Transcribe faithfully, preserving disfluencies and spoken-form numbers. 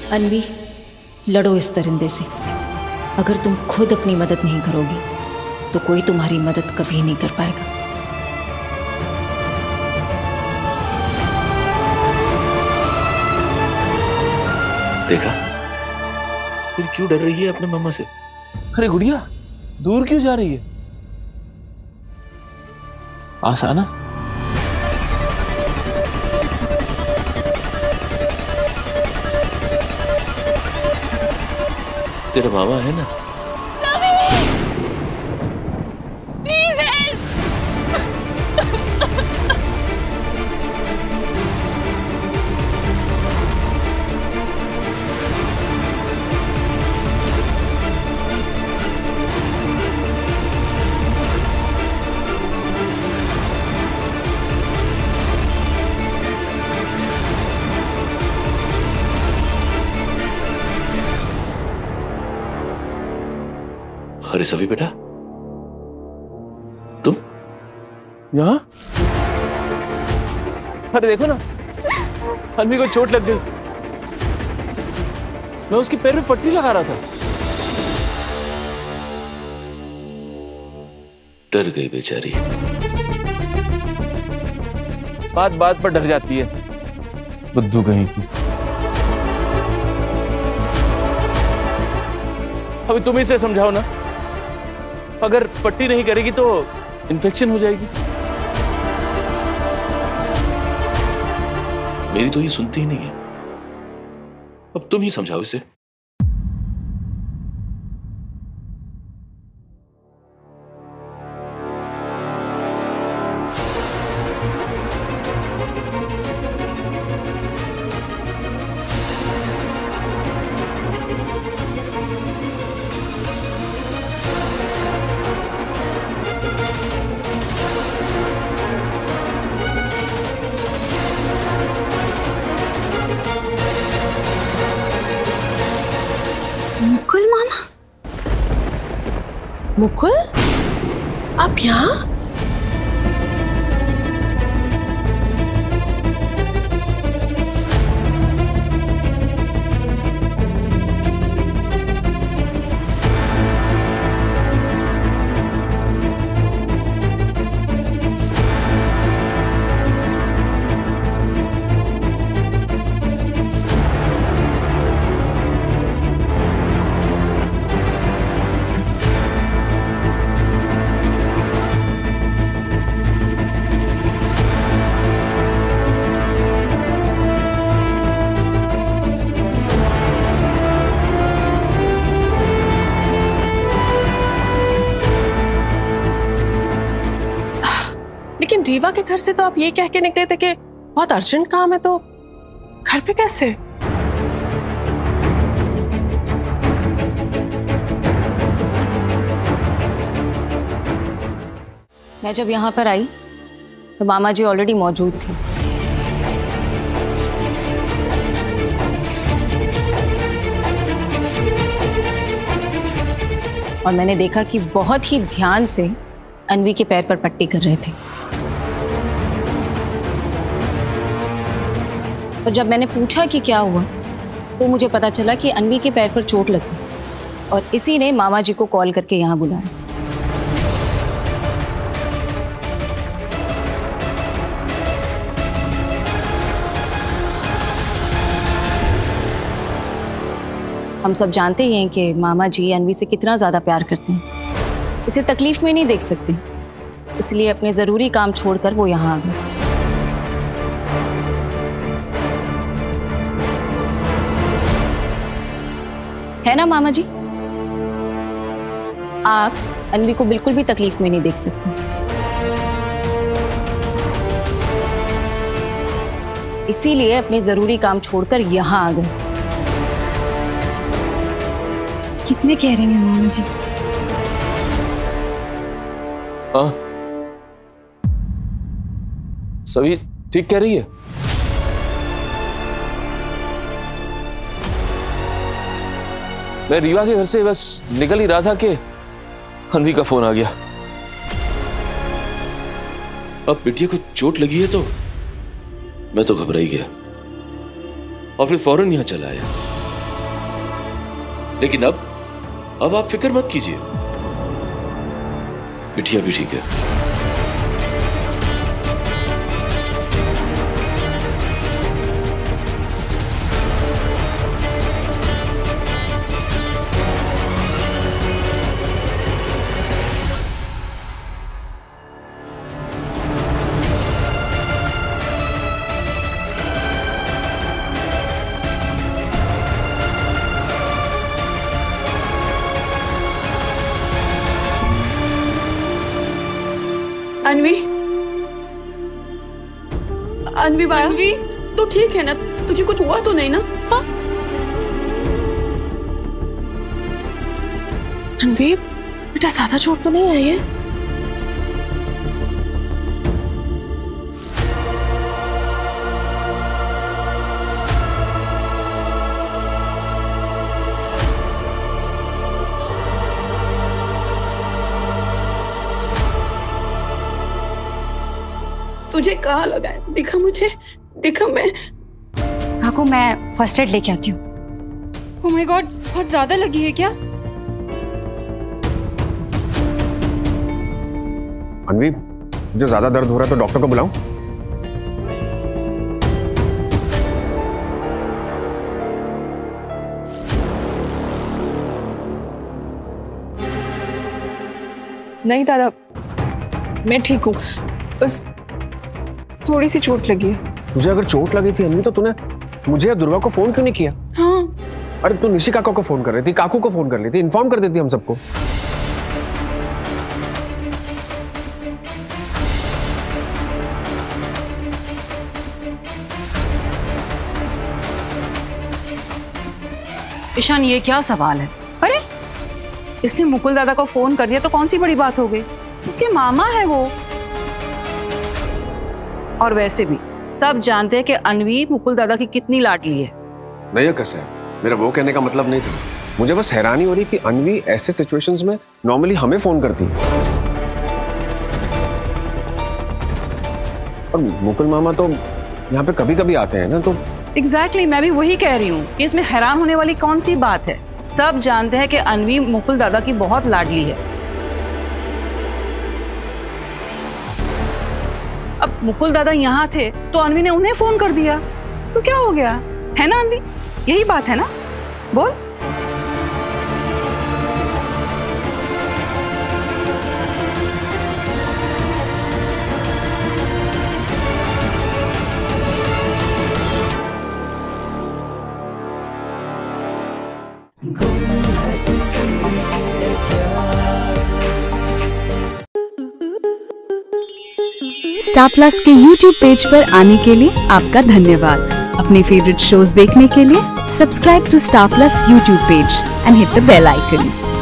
अन्वी, लड़ो इस दरिंदे से। अगर तुम खुद अपनी मदद नहीं करोगी तो कोई तुम्हारी मदद कभी नहीं कर पाएगा। देखा, फिर क्यों डर रही है अपने मम्मा से? अरे गुड़िया, दूर क्यों जा रही है? पास आना। तेरा मामा है ना? Please help. अरे सभी बेटा, तुम यहाँ? अरे देखो ना, अन्वी को चोट लग गई। मैं उसके पैर में पट्टी लगा रहा था। डर गई बेचारी। बात बात पर डर जाती है, बुद्धू कहीं की। अभी तुम इसे समझाओ ना, अगर पट्टी नहीं करेगी तो इन्फेक्शन हो जाएगी। मेरी तो ये सुनती ही नहीं है। अब तुम ही समझाओ इसे। मुकुल मामा, मुकुल, आप यहाँ? लेकिन रीवा के घर से तो आप ये कह के निकले थे कि बहुत अर्जेंट काम है, तो घर पे कैसे? मैं जब यहाँ पर आई तो मामा जी ऑलरेडी मौजूद थी। और मैंने देखा कि बहुत ही ध्यान से अन्वी के पैर पर पट्टी कर रहे थे। और जब मैंने पूछा कि क्या हुआ तो मुझे पता चला कि अन्वी के पैर पर चोट लग गई और इसी ने मामा जी को कॉल करके यहाँ बुलाया। हम सब जानते ही हैं कि मामा जी अन्वी से कितना ज़्यादा प्यार करते हैं, इसे तकलीफ में नहीं देख सकते, इसलिए अपने ज़रूरी काम छोड़कर वो यहाँ आ गए। है ना मामा जी? आप अन्वी को बिल्कुल भी तकलीफ में नहीं देख सकते, इसीलिए अपने ज़रूरी काम छोड़कर यहाँ आ गए। कितने कह रहे हैं मामा जी? हाँ, सभी ठीक कह रही है। मैं रीवा के घर से बस निकल ही रहा था कि अन्वी का फोन आ गया। अब बिटिया को चोट लगी है तो मैं तो घबरा ही गया और फिर फौरन यहां चला आया। लेकिन अब अब आप फिक्र मत कीजिए, बिटिया भी ठीक है। अन्वी, अन्वी बाळा, अन्वी, तू ठीक है ना? तुझे कुछ हुआ तो नहीं ना? हाँ? अन्वी, बेटा ज्यादा चोट तो नहीं आई है? तुझे कहाँ लगा है? दिखा मुझे, दिखा। मैं काकू, मैं फर्स्ट एड लेके आती हूँ। ओह माय गॉड, बहुत ज्यादा लगी है क्या? अन्वी, मुझे ज्यादा दर्द हो रहा है तो डॉक्टर को बुलाऊं? नहीं दादा, मैं ठीक हूँ, बस थोड़ी सी चोट लगी है। तुझे अगर चोट लगी थी अन्वी तो तूने मुझे या दुर्गा को फोन क्यों नहीं किया? हाँ। अरे तू निशी काका को फोन कर रही थी, काकू को फोन कर रही थी, इन्फॉर्म कर देती हम सबको। ईशान, ये क्या सवाल है? अरे इसने मुकुल दादा को फोन कर दिया तो कौन सी बड़ी बात हो गई? उसके मामा है वो। और वैसे भी सब जानते हैं कि अन्वी मुकुल दादा की कितनी लाडली है। नहीं कैसे? मेरा वो कहने का मतलब नहीं था। मुझे बस हैरानी हो रही कि अन्वी ऐसे सिचुएशंस में नॉर्मली हमें फोन करती है और मुकुल मामा तो यहाँ पे कभी कभी आते हैं ना। तो एग्जैक्टली exactly, मैं भी वही कह रही हूँ कि इसमें हैरान होने वाली कौन सी बात है। सब जानते हैं कि अन्वी मुकुल दादा की बहुत लाडली है। अब मुकुल दादा यहाँ थे तो अन्वी ने उन्हें फोन कर दिया, तो क्या हो गया? है ना अन्वी, यही बात है ना? बोल। स्टार प्लस के यूट्यूब पेज पर आने के लिए आपका धन्यवाद। अपने फेवरेट शोज देखने के लिए subscribe to star plus YouTube page and hit the bell icon.